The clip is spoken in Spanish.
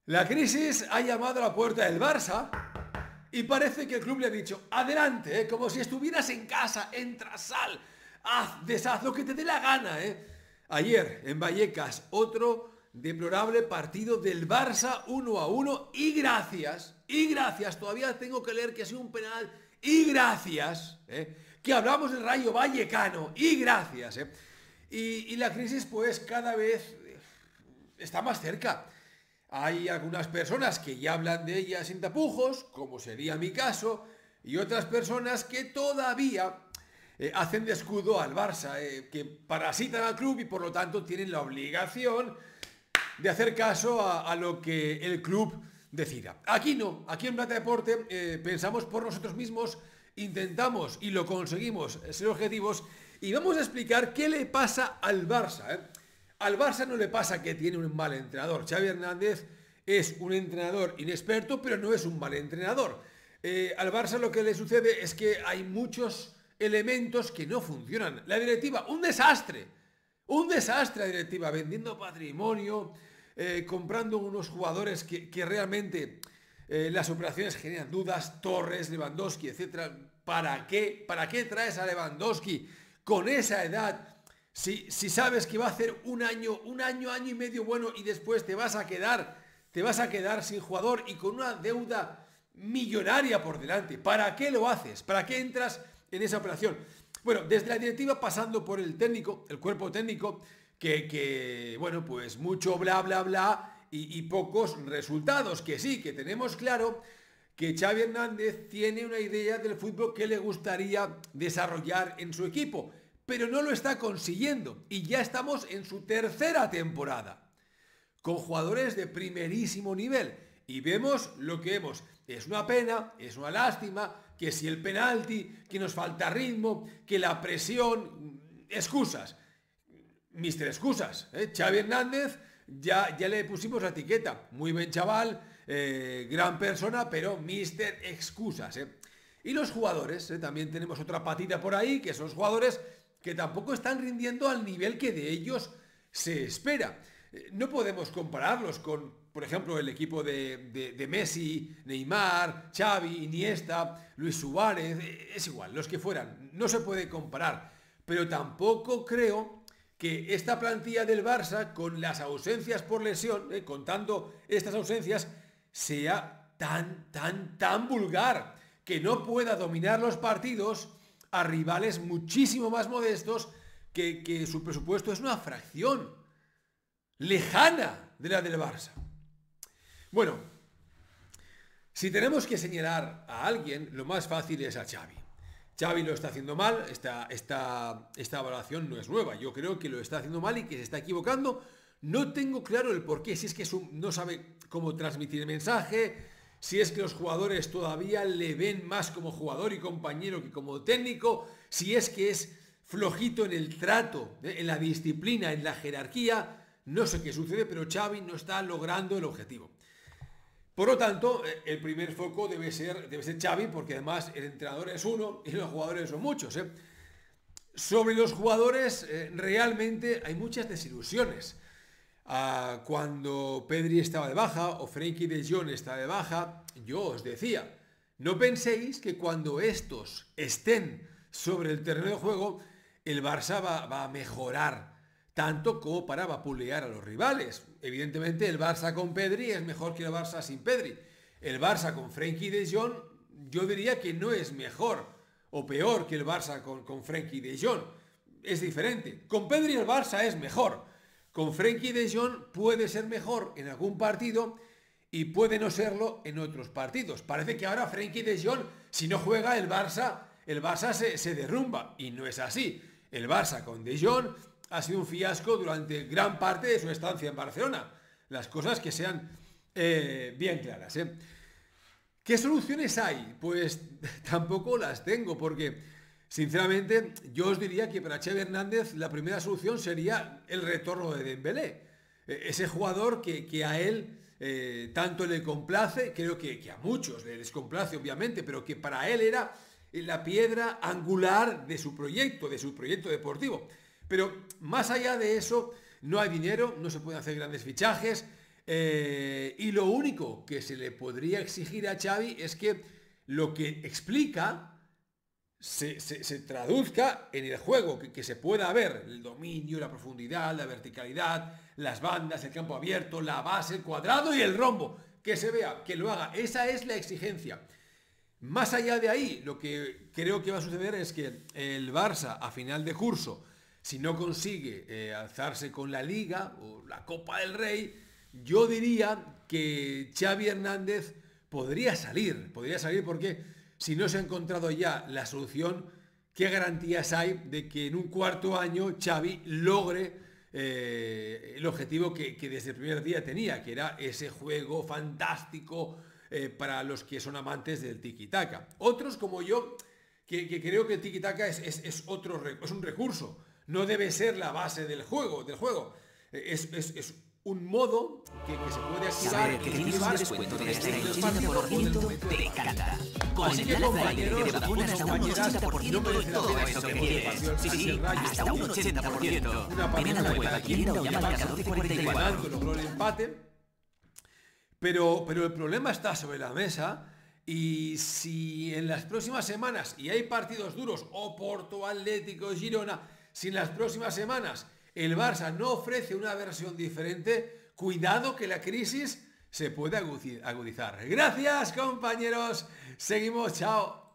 La crisis ha llamado a la puerta del Barça y parece que el club le ha dicho, adelante, como si estuvieras en casa, entra, sal, haz, deshaz, lo que te dé la gana. Ayer, en Vallecas, otro deplorable partido del Barça 1-1 y gracias, todavía tengo que leer que ha sido un penal y gracias, que hablamos del Rayo Vallecano y gracias. Y la crisis pues cada vez está más cerca. Hay algunas personas que ya hablan de ella sin tapujos, como sería mi caso, y otras personas que todavía hacen de escudo al Barça, que parasitan al club y por lo tanto tienen la obligación de hacer caso a lo que el club decida. Aquí no, aquí en Plata Deporte pensamos por nosotros mismos, intentamos y lo conseguimos ser objetivos y vamos a explicar qué le pasa al Barça. Al Barça no le pasa que tiene un mal entrenador. Xavi Hernández es un entrenador inexperto, pero no es un mal entrenador. Al Barça lo que le sucede es que hay muchos elementos que no funcionan. La directiva, un desastre la directiva, vendiendo patrimonio, comprando unos jugadores que realmente las operaciones generan dudas, Torres, Lewandowski, etc. ¿Para qué? ¿Para qué traes a Lewandowski con esa edad? Si sabes que va a hacer un año y medio bueno y después te vas a quedar sin jugador y con una deuda millonaria por delante. ¿Para qué lo haces? ¿Para qué entras en esa operación? Bueno, desde la directiva pasando por el técnico, el cuerpo técnico, que bueno, pues mucho bla bla bla y pocos resultados. Que sí, que tenemos claro que Xavi Hernández tiene una idea del fútbol que le gustaría desarrollar en su equipo, pero no lo está consiguiendo y ya estamos en su tercera temporada con jugadores de primerísimo nivel y vemos lo que vemos. Es una pena, es una lástima, que si el penalti, que nos falta ritmo, que la presión, excusas, mister excusas, Xavi Hernández ya le pusimos la etiqueta, muy buen chaval, gran persona, pero mister excusas. Y los jugadores, también tenemos otra patita por ahí, que son los jugadores que tampoco están rindiendo al nivel que de ellos se espera. No podemos compararlos con, por ejemplo, el equipo de Messi, Neymar, Xavi, Iniesta, Luis Suárez, es igual, los que fueran, no se puede comparar. Pero tampoco creo que esta plantilla del Barça, con las ausencias por lesión, contando estas ausencias, sea tan vulgar, que no pueda dominar los partidos a rivales muchísimo más modestos, que su presupuesto es una fracción lejana de la del Barça. Bueno, si tenemos que señalar a alguien, lo más fácil es a Xavi. Xavi lo está haciendo mal, esta evaluación no es nueva, yo creo que lo está haciendo mal y que se está equivocando. No tengo claro el porqué, si es que no sabe cómo transmitir el mensaje, si es que los jugadores todavía le ven más como jugador y compañero que como técnico, si es que es flojito en el trato, en la disciplina, en la jerarquía, no sé qué sucede, pero Xavi no está logrando el objetivo. Por lo tanto, el primer foco debe ser Xavi, porque además el entrenador es uno y los jugadores son muchos. Sobre los jugadores, realmente hay muchas desilusiones. Cuando Pedri estaba de baja o Frenkie de Jong estaba de baja, yo os decía, no penséis que cuando estos estén sobre el terreno de juego, el Barça va a mejorar tanto como para vapulear a los rivales. Evidentemente el Barça con Pedri es mejor que el Barça sin Pedri. El Barça con Frenkie de Jong yo diría que no es mejor o peor que el Barça con Frenkie de Jong. Es diferente. Con Pedri el Barça es mejor. Con Frenkie de Jong puede ser mejor en algún partido y puede no serlo en otros partidos. Parece que ahora Frenkie de Jong, si no juega el Barça se derrumba. Y no es así. El Barça con de Jong ha sido un fiasco durante gran parte de su estancia en Barcelona. Las cosas que sean bien claras. ¿Qué soluciones hay? Pues tampoco las tengo, porque sinceramente, yo os diría que para Xavi Hernández la primera solución sería el retorno de Dembélé. Ese jugador que a él tanto le complace, creo que a muchos les complace obviamente, pero que para él era la piedra angular de su proyecto deportivo. Pero más allá de eso, no hay dinero, no se pueden hacer grandes fichajes. Y lo único que se le podría exigir a Xavi es que lo que explica se traduzca en el juego, que se pueda ver el dominio, la profundidad, la verticalidad, las bandas, el campo abierto, la base, el cuadrado y el rombo. Que se vea, que lo haga. Esa es la exigencia. Más allá de ahí, lo que creo que va a suceder es que el Barça a final de curso, si no consigue alzarse con la Liga o la Copa del Rey, yo diría que Xavi Hernández podría salir porque si no se ha encontrado ya la solución, ¿qué garantías hay de que en un cuarto año Xavi logre el objetivo que desde el primer día tenía, que era ese juego fantástico para los que son amantes del tiki-taka? Otros como yo, que creo que el tiki-taka es un recurso, no debe ser la base del juego. Es un modo que se puede activar. Saber que tienes un descuento de hasta el 80% te encanta. Con Así el que plan compañeros, de Vodafone hasta un 80% de todo eso que quieres. Sí, hasta un 80%. Ven a la web, adquiere o llama al 1444. Logró el empate. Pero el problema está sobre la mesa. Y si en las próximas semanas, y hay partidos duros, Oporto, Atlético, Girona, si en las próximas semanas el Barça no ofrece una versión diferente, cuidado que la crisis se puede agudizar. Gracias, compañeros. Seguimos, chao.